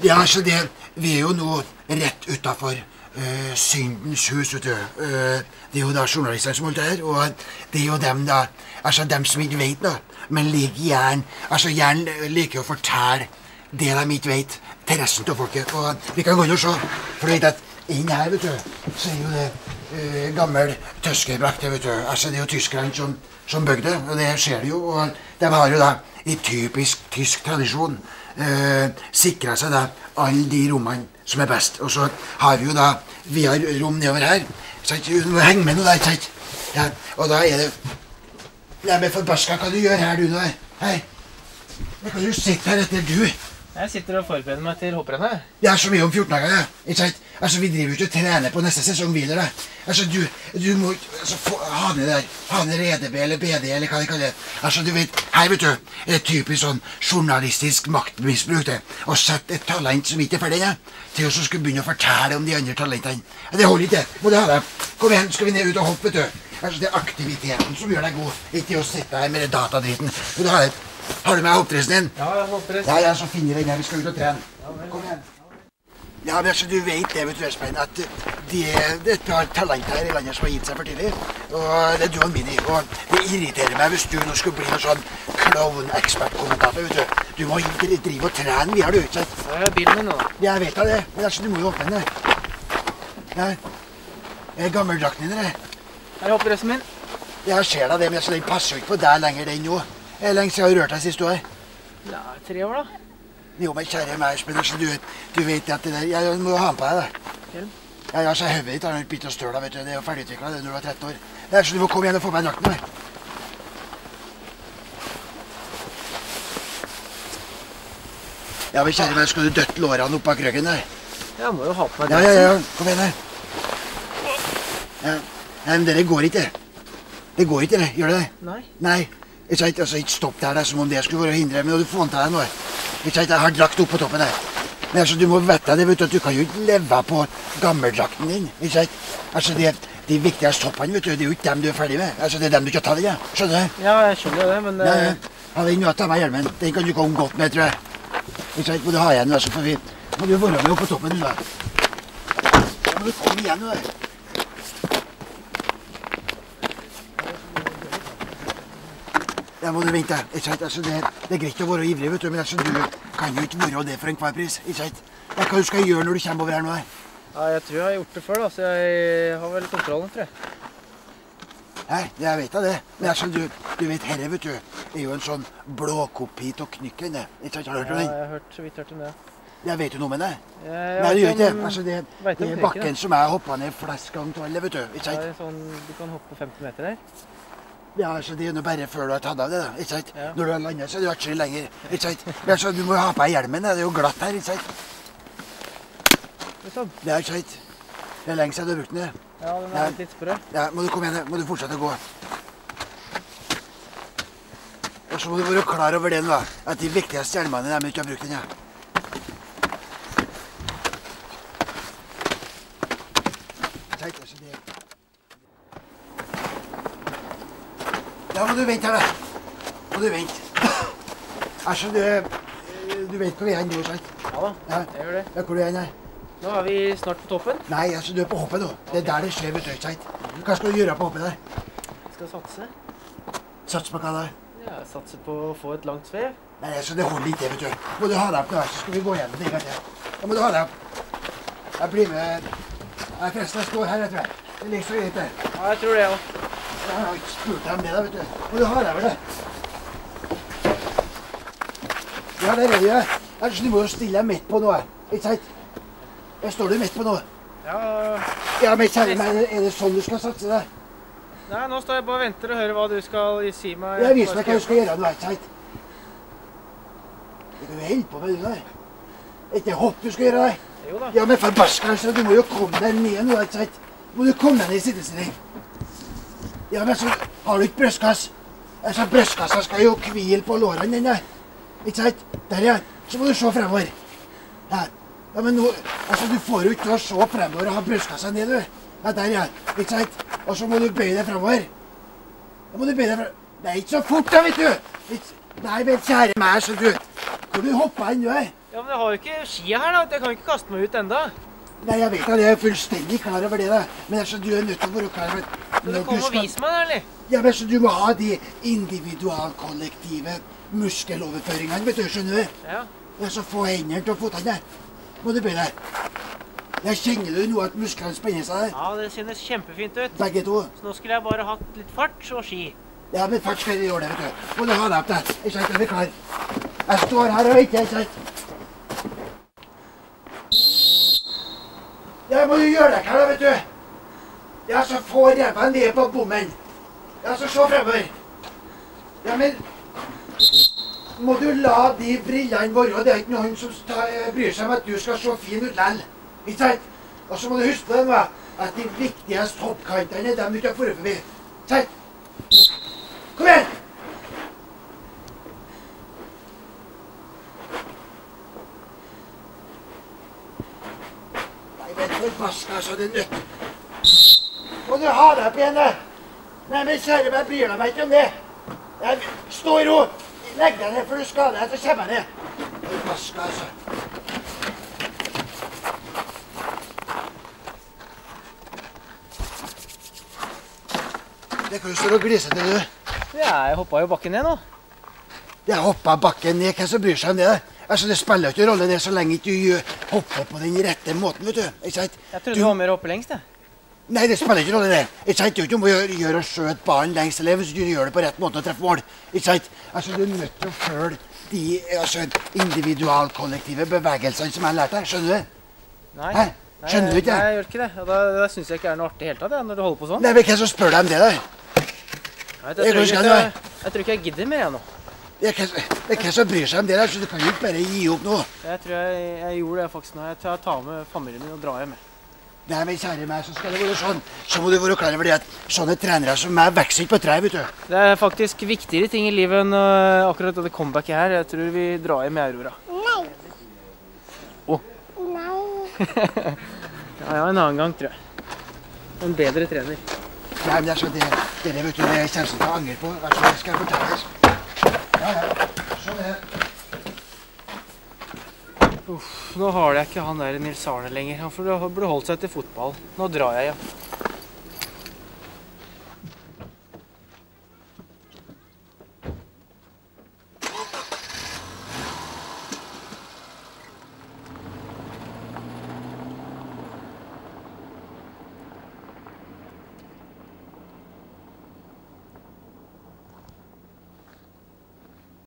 Ja, så vi jo nå rett utenfor Syndens hus, vet du. Det jo da journalistene som holdt det her, og det jo dem da, altså dem som ikke vet da, men liker gjerne liker å fortelle det de ikke vet, til resten av folket. Og vi kan gå inn og se, for du vet at inn her, vet du, så jo det gammel tyskerbrakte, vet du. Altså det jo tyskerne som bygde det, og det ser det jo, og de har jo da i typisk tysk tradisjon sikret seg da alle de rommene som best. Og så har vi jo da, vi har rom nedover her, så du må henge med noe der, sant? Ja, og da det, nei, men forbaska, hva du gjør her du nå? Hei, hva kan du sitte her etter du? Jeg sitter og forbereder meg til hopprennet. Det så mye om 14 dager, ja. Ikke sant? Altså, vi driver ikke og trener på neste sesong videre, da. Altså, du må ha ned der, ha ned RDB eller BD eller hva det kaller det. Altså, du vet, her vet du, typisk sånn journalistisk maktmisbruk det. Å sette et talent som ikke ferdig, ja, til å skulle begynne å fortelle om de andre talentene. Ja, det holder ikke, må du ha det. Kom igjen, skal vi ned ut og hoppe, vet du. Altså, det aktiviteten som gjør deg god, ikke å sitte her med datadriten. Må du ha det. Har du med hoppdressen din? Ja, jeg har hoppdress. Ja, så finner vi den her, vi skal ut og trene. Kom igjen. Ja, men altså, du vet det, vet du, Espen, at det et par talenter her i landet som har gitt seg for tidlig. Og det du og Mini, og det irriterer meg hvis du nå skulle bli noen sånn klovn-ekspertkommentator, vet du. Du må drive og trene, vi har det ikke sant? Ja, bilen min nå. Ja, jeg vet da det, men altså, du må jo åpne den der. Ja, gammeldrakten din, det. Her er hoppdressen min. Ja, jeg ser da det, men altså, den passer jo ikke på deg lenger, den nå. Hvor lenge siden har du rørt deg sist du her? Ja, 3 år da. Jo, men kjære meg, Espen, altså, du vet at det der, jeg må jo ha den på deg da. Hjelm? Ja, altså, høvet ditt har jo bitt og støl da, vet du, det er jo ferdigutviklet det når du var 13 år. Det så du må komme igjen og få meg drakten her. Ja, men kjære meg, skal du døtte lårene opp bak ryggen der? Jeg må jo ha på meg Ja, dressen. kom igjen her. Ja, nei, men det går ikke. Det går ikke, det, gjør det det? Nei. Nei. Ikke sant, altså, ikke stopp der, som om det skulle være å hindre, men du får til deg noe. Ikke sant, jeg har drakt opp på toppen der. Men altså, du må vite det, vet du, at du kan jo ikke leve på gammeldrakten din, ikke sant? Altså, de viktigste hoppene, vet du, det er jo ikke dem du er ferdig med. Altså, det er dem du ikke har tatt i, ja. Skjønner du? Ja, jeg skjønner det, men... Ja, ja, den nå tar meg hjelmen. Den kan du komme godt med, tror jeg. Ikke sant, må du ha igjen, altså, for vi må du være med opp på toppen, du da. Da må du komme igjen, du da. Ja, må du vente, ikke sant? Altså, det er greit å være ivrig, vet du, men altså, du kan jo ikke være det for enhver pris, ikke sant? Hva du skal gjøre når du kommer over her nå? Ja, jeg tror jeg har gjort det før da, så jeg har vel kontrollen, tror jeg. Nei, jeg vet da det. Men altså, du vet, herre, vet du, er jo en sånn blåkopi av Knykken, det. Ikke sant, har du hørt om den? Ja, jeg har så vidt hørt om det. Jeg vet jo noe med det. Jeg Nei, det gjør ikke det. om- Altså, det vet om er Knykken, bakken som jeg hoppet ned flest gang til alle, vet du, ikke Det sant? er sånn, du kan hoppe 50 meter her. Ja, altså, det er jo bare før du har tatt av det, da, ikke sant? Ja. Når du har landet, så er det atskillig lenger, ikke sant? Men altså, du må jo ha på deg hjelmen, det er jo glatt her, ikke sant? Det er sånn. Det er ikke sant? Det er lenge siden du har brukt den, det. Ja, den er litt sprø. Ja, må du komme igjen, må du fortsette å gå. Og så må du være klar over det nå, at de viktigste hjelmene er de ikke har brukt den, ja. Tenk, altså, det... Ja, må du vente her, da. Må du vente. Altså, du vet hvor vi er nå, sant? Ja da, Ja. jeg gjør det. Ja, hvor er du her? Nå er vi snart på toppen. Nei, altså, du er på hoppet nå. Det er der det skjer, vet du, ikke sant? Hva skal du gjøre på hoppet der? Jeg skal satse. Sats på hva da? Ja, jeg satser på å få et langt svev. Nei, altså, det holder ikke, vet du. Må du ha deg opp nå, så skal vi gå gjennom det en gang til. Da må du ha deg opp. Jeg blir med... Jeg forresten, jeg står her, jeg tror jeg. Det ligger så greit der. Ja, jeg tror det også. Jeg har ikke spurt deg om det da, vet du. Må du ha deg over det. Ja, det er det, ja. Altså, du må jo stille deg midt på noe, ikke sant? Jeg står du midt på noe. Ja, Ja, men kjære meg, er det sånn du skal satse deg? nei, nå står jeg bare og venter og hører hva du skal si meg. Jeg viser meg hva du skal gjøre nå, ikke sant? Det kan du holde på med, du der. Ikke hopp du skal gjøre, deg. Jo da. Ja, men forbarska, altså, du må jo komme deg ned nå, ikke sant? Må du komme deg ned i sittestilling. Ja, men så har du ikke brøstkass. Altså, brøstkassa skal jo hvile på lårene dine. Ikke sant? Der, ja. Så må du se fremover. Ja. Ja, men nå, altså, du får jo ikke til å se fremover og ha brøstkassa ned, du. Ja, der, ja. Ikke sant? Og så må du bøye deg fremover. Da må du bøye deg fremover. Det er ikke så fort da, vet du. Nei, men kjære meg, så du... Hvor du hopper inn, du er. Ja, men jeg har jo ikke skia her, da. Jeg kan jo ikke kaste meg ut enda. Nei, jeg vet at jeg er fullstendig klar over det, da. Men altså, du er nødt til å være klar over... Så du kommer og viser meg, eller? Ja, men så du må ha de individualkollektive muskeloverføringene, vet du, skjønner du? Ja. Det er så få hender til å få den der. Må du begynne der. Jeg kjenner du nå at musklene spenner seg der? Ja, det synes kjempefint ut. Begge to. Så nå skulle jeg bare hatt litt fart og ski. Ja, men fart skal jeg gjøre det, vet du. Må du ha deg opp der. Ikke sant, er vi klar? Jeg står her og venter, ikke sant? Ja, må du gjøre deg klar, vet du. Ja, så få ræva ned på bommen. Ja, så se fremover. Ja, men... Må du la de brillene være, det er ikke noen som bryr seg om at du skal se fin ut lell. Ikke sant? Og så må du huske på det nå, at de viktigste hoppkantene er dem du ikke har forut forbi. Sant? Kom igjen! Nei, men forbaska så det nødt. Må du ha deg opp igjen, da? Nei, men kjære meg, bryr deg meg ikke om det. Stå i ro. Legg deg ned før du skader deg, så kommer jeg ned. Forbaska, altså. Det kan jo stå og glise til, du. Ja, jeg hoppet jo bakken ned nå. Jeg hoppet bakken ned, hvem som bryr seg om det? Altså, det spiller jo ikke rolle det så lenge ikke du hopper på den rette måten, vet du. Ikke sant? Jeg trodde du var mer oppe lengst, jeg. Nei, det spiller ikke rolle det. Ikke sant? Du må gjøre å skjøte ballen lengst, eller hvis du gjør det på rett måte og treffer mål. Ikke sant? Altså, du er nødt til å følge de individualkollektive bevegelsene som jeg har lært deg. Skjønner du? Nei. Hæ? Skjønner du ikke? Nei, jeg gjør ikke det. Og da synes jeg ikke er noe artig helt tatt, når du holder på sånn. Nei, men hvem som spør deg om det der? Jeg tror ikke jeg gidder mer, jeg nå. Det er hvem som bryr seg om det der, så du kan jo ikke bare gi opp nå. Jeg tror jeg gjorde det faktisk nå. Jeg tar med familien min og drar hjem. Nei, men kjære meg, så skal det være sånn. Så må du være klar over det at sånne trenere som meg vekser ikke på tre, vet du. Det er faktisk viktigere ting i livet enn akkurat det comebacket her. Jeg tror vi drar hjem med Aurora. Nei. Åh. Nei. Ja, en annen gang, tror jeg. En bedre trener. Nei, men det er sånn, det vet du, det kommer til å angre på. Altså, det skal jeg fortelle deg. Ja, sånn er det. Nå har jeg ikke han der Nils Arne lenger. Han burde holdt seg til fotball. Nå drar jeg, ja.